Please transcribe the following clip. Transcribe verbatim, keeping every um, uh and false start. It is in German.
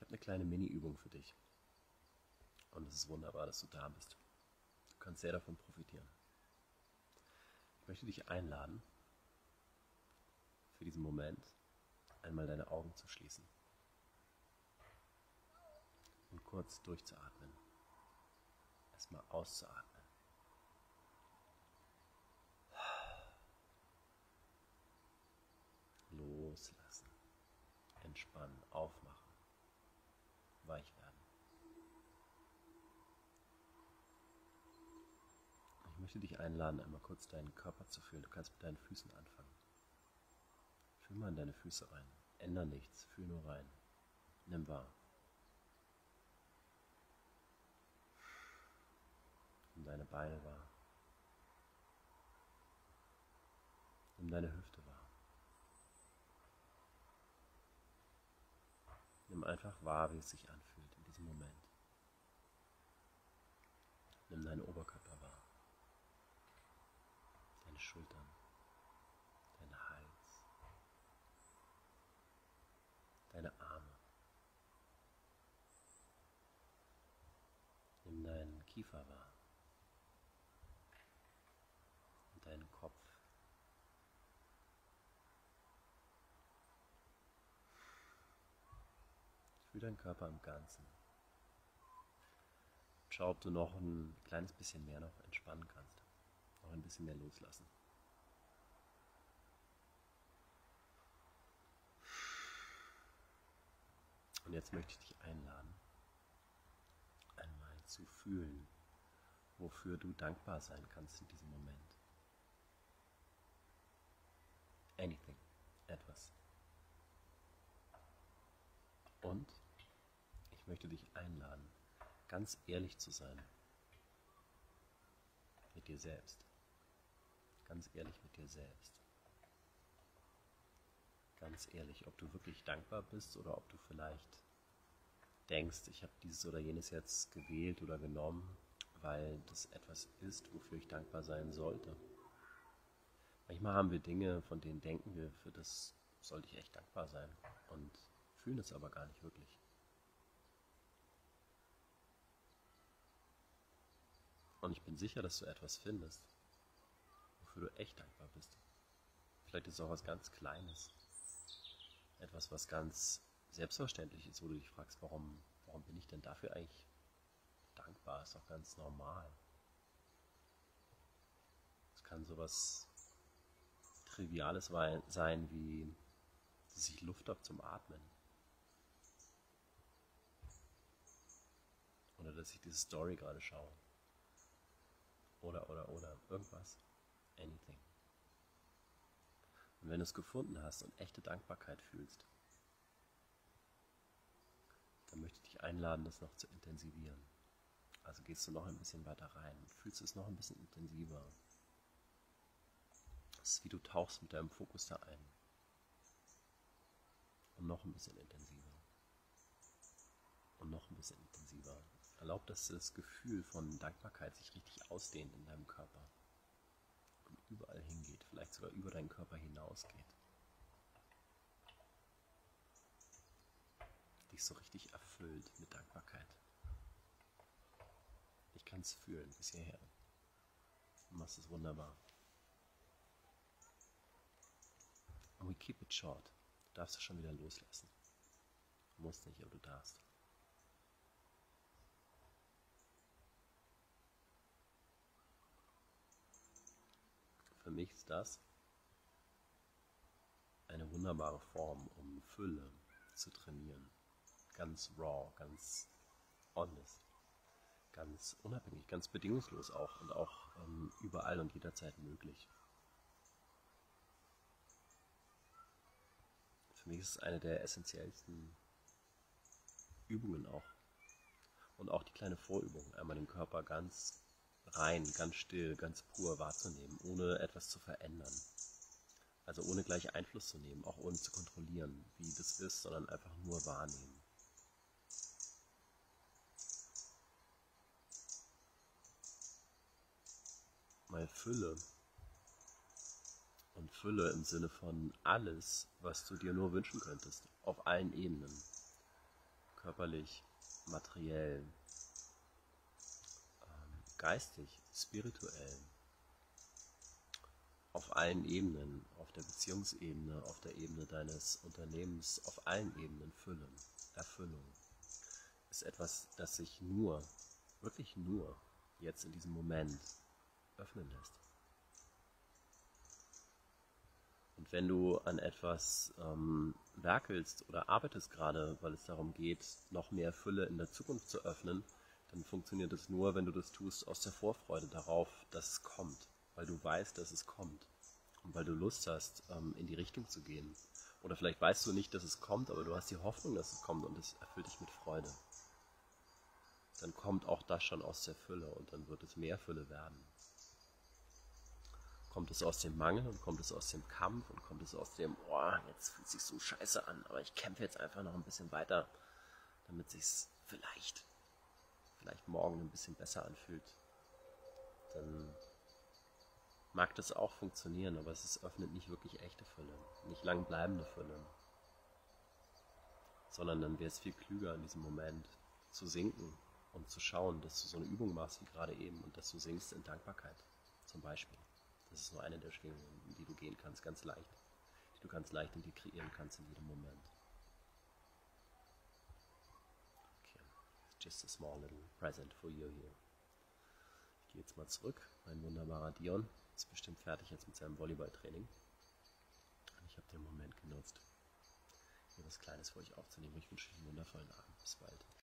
habe eine kleine Mini-Übung für dich. Und es ist wunderbar, dass du da bist. Du kannst sehr davon profitieren. Ich möchte dich einladen, für diesen Moment einmal deine Augen zu schließen und kurz durchzuatmen. Erstmal auszuatmen. Loslassen. Entspannen, aufmachen, weich werden. Ich möchte dich einladen, einmal kurz deinen Körper zu fühlen. Du kannst mit deinen Füßen anfangen. Fühl mal in deine Füße rein. Änder nichts, fühl nur rein. Nimm wahr. Nimm deine Beine wahr. Nimm deine Hüfte wahr. Nimm einfach wahr, wie es sich anfühlt in diesem Moment. Nimm deinen Oberkörper wahr. Deine Schultern. Deinen Hals. Deine Arme. Nimm deinen Kiefer wahr. Und deinen Kopf. Fühl deinen Körper im Ganzen. Schau, ob du noch ein kleines bisschen mehr noch entspannen kannst. Noch ein bisschen mehr loslassen. Und jetzt möchte ich dich einladen, einmal zu fühlen, wofür du dankbar sein kannst in diesem Moment. Anything, etwas. Und ich möchte dich einladen, ganz ehrlich zu sein mit dir selbst. Ganz ehrlich mit dir selbst. Ganz ehrlich, ob du wirklich dankbar bist oder ob du vielleicht denkst, ich habe dieses oder jenes jetzt gewählt oder genommen, weil das etwas ist, wofür ich dankbar sein sollte. Manchmal haben wir Dinge, von denen denken wir, für das sollte ich echt dankbar sein und fühlen es aber gar nicht wirklich. Und ich bin sicher, dass du etwas findest, wofür du echt dankbar bist. Vielleicht ist es auch was ganz Kleines. Etwas, was ganz selbstverständlich ist, wo du dich fragst, warum, warum bin ich denn dafür eigentlich dankbar? Ist doch ganz normal. Es kann sowas Triviales sein, wie dass ich Luft habe zum Atmen. Oder dass ich diese Story gerade schaue. Oder, oder, oder, irgendwas. Anything. Und wenn du es gefunden hast und echte Dankbarkeit fühlst, dann möchte ich dich einladen, das noch zu intensivieren. Also gehst du noch ein bisschen weiter rein und fühlst es noch ein bisschen intensiver. Es ist wie du tauchst mit deinem Fokus da ein. Und noch ein bisschen intensiver. Und noch ein bisschen intensiver. Erlaub, dass das Gefühl von Dankbarkeit sich richtig ausdehnt in deinem Körper. Und überall hingeht, vielleicht sogar über deinen Körper hinausgeht. Dich so richtig erfüllt mit Dankbarkeit. Ich kann es fühlen, bis hierher. Du machst es wunderbar. And we keep it short. Du darfst es schon wieder loslassen. Du musst nicht, aber du darfst. Für mich ist das eine wunderbare Form, um Fülle zu trainieren. Ganz raw, ganz honest, ganz unabhängig, ganz bedingungslos auch und auch ähm, überall und jederzeit möglich. Für mich ist es eine der essentiellsten Übungen auch. Und auch die kleine Vorübung, einmal den Körper ganz rein, ganz still, ganz pur wahrzunehmen, ohne etwas zu verändern. Also ohne gleich Einfluss zu nehmen, auch ohne zu kontrollieren, wie das ist, sondern einfach nur wahrnehmen. Mal Fülle. Und Fülle im Sinne von alles, was du dir nur wünschen könntest, auf allen Ebenen. körperlich, materiell, ähm, geistig, spirituell, auf allen Ebenen, auf der Beziehungsebene, auf der Ebene deines Unternehmens, auf allen Ebenen füllen. Erfüllung ist etwas, das sich nur, wirklich nur, jetzt in diesem Moment öffnen lässt. Und wenn du an etwas ähm, werkelst oder arbeitest gerade, weil es darum geht, noch mehr Fülle in der Zukunft zu öffnen, dann funktioniert es nur, wenn du das tust aus der Vorfreude darauf, dass es kommt. Weil du weißt, dass es kommt. Und weil du Lust hast, ähm, in die Richtung zu gehen. Oder vielleicht weißt du nicht, dass es kommt, aber du hast die Hoffnung, dass es kommt und es erfüllt dich mit Freude. Dann kommt auch das schon aus der Fülle und dann wird es mehr Fülle werden. Kommt es aus dem Mangel und kommt es aus dem Kampf und kommt es aus dem, oh, jetzt fühlt es sich so scheiße an, aber ich kämpfe jetzt einfach noch ein bisschen weiter, damit es sich vielleicht, vielleicht morgen ein bisschen besser anfühlt. Dann mag das auch funktionieren, aber es ist, öffnet nicht wirklich echte Fülle, nicht lang bleibende Fülle. Sondern dann wäre es viel klüger in diesem Moment zu sinken und zu schauen, dass du so eine Übung machst wie gerade eben und dass du sinkst in Dankbarkeit zum Beispiel. Das ist nur eine der Schwingungen, in die du gehen kannst, ganz leicht. Die du ganz leicht in dir kreieren kannst in jedem Moment. Okay, just a small little present for you here. Ich gehe jetzt mal zurück. Mein wunderbarer Dion ist bestimmt fertig jetzt mit seinem Volleyballtraining. Und ich habe den Moment genutzt, hier was Kleines für euch aufzunehmen. Ich wünsche euch einen wundervollen Abend. Bis bald.